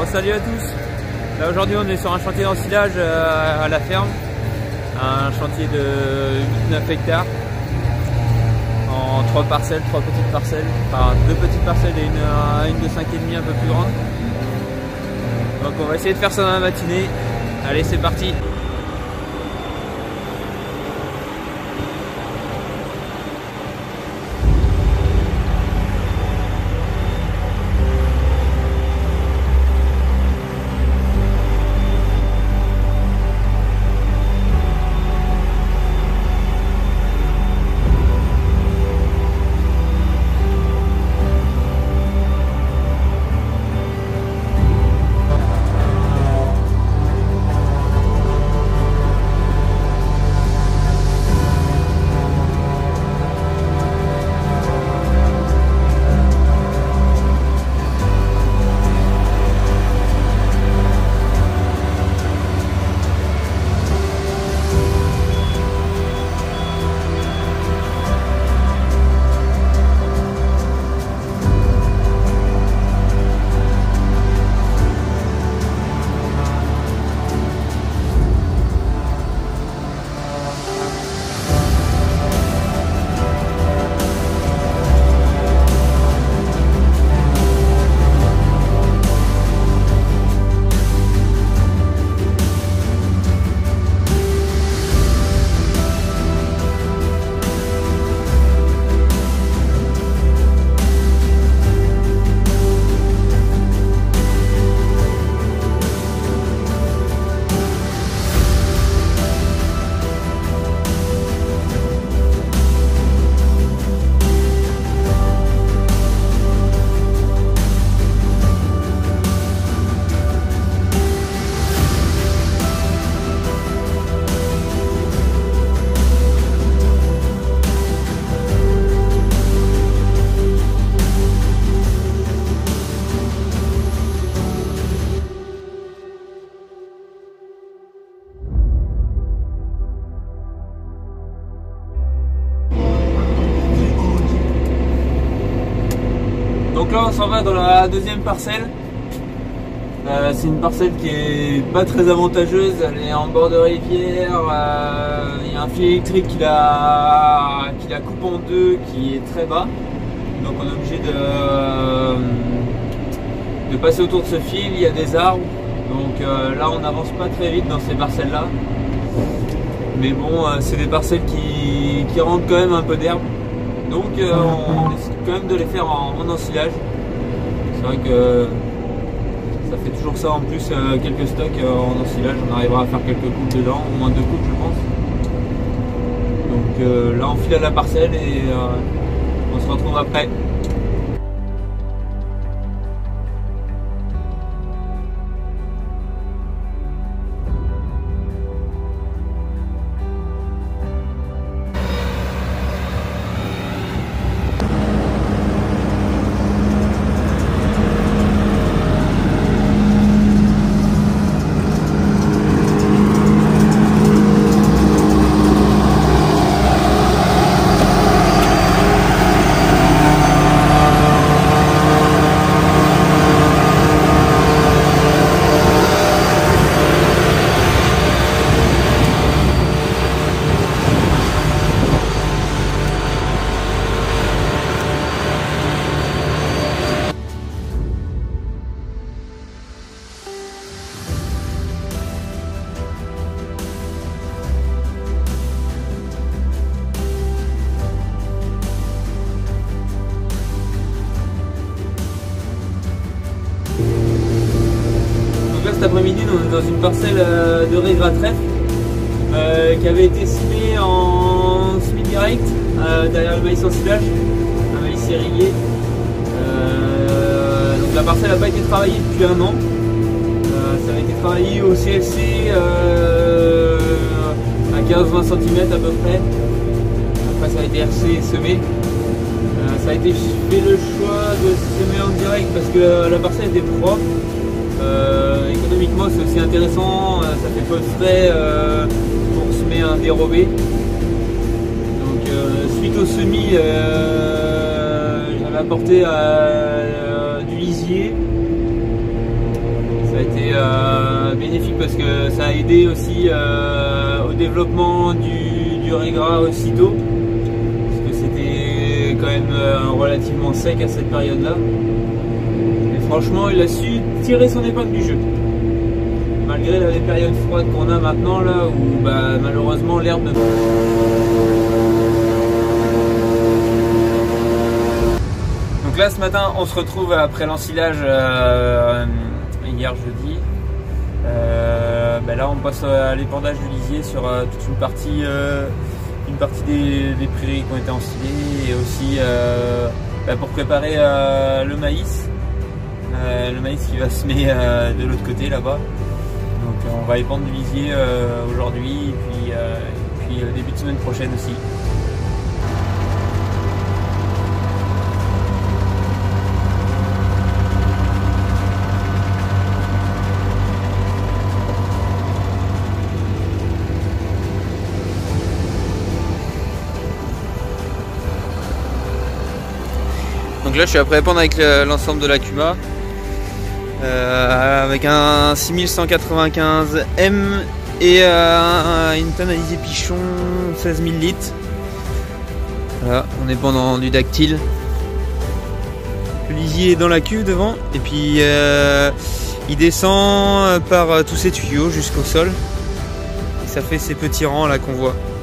salut à tous. Là aujourd'hui on est sur un chantier d'ensilage à la ferme. Un chantier de 8-9 hectares. En 3 parcelles, 3 petites parcelles. Enfin 2 petites parcelles et une de 5,5 un peu plus grande. Donc on va essayer de faire ça dans la matinée. Allez, c'est parti. Donc là on s'en va dans la deuxième parcelle. C'est une parcelle qui est pas très avantageuse, elle est en bord de rivière, il y a un fil électrique qui la coupe en deux, qui est très bas. Donc on est obligé de passer autour de ce fil, il y a des arbres. Donc là on n'avance pas très vite dans ces parcelles là. Mais bon, c'est des parcelles qui rentrent quand même un peu d'herbe. Donc on décide quand même de les faire en ensilage. C'est vrai que ça fait toujours ça en plus, quelques stocks en ensilage. On arrivera à faire quelques coupes dedans, au moins 2 coupes je pense. Donc là on file à la parcelle et on se retrouve après. Cet après-midi, on est dans une parcelle de raies-gras-trèfle qui avait été semée en semi-direct derrière le maïs ensilage, un maïs irrigué. Donc la parcelle n'a pas été travaillée depuis 1 an. Ça avait été travaillé au CFC à 15-20 cm à peu près. Après ça a été RC et semé. Ça a été fait le choix de semer en direct parce que la parcelle était propre. Économiquement c'est aussi intéressant, ça fait peu de frais pour semer un dérobé. Donc suite au semis, j'avais apporté du lisier. été bénéfique parce que ça a aidé aussi au développement du régras aussitôt, parce que c'était quand même relativement sec à cette période-là. Et franchement, il a su tirer son épingle du jeu. Malgré les périodes froides qu'on a maintenant là, où bah, malheureusement l'herbe ne... Donc là ce matin on se retrouve après l'ensilage hier jeudi. Bah là on passe à l'épandage du lisier sur toute une partie des prairies qui ont été ensilées, et aussi bah, pour préparer le maïs qui va semer de l'autre côté là-bas. Donc on va épandre du lisier aujourd'hui, et puis début de semaine prochaine aussi. Donc là je suis après épandre avec l'ensemble de la Cuma. Avec un 6195M et une tonne à lisier Pichon 16 000 litres. Voilà, on est pendant du dactyle. Le lisier est dans la cuve devant, et puis il descend par tous ces tuyaux jusqu'au sol. Et ça fait ces petits rangs là qu'on voit.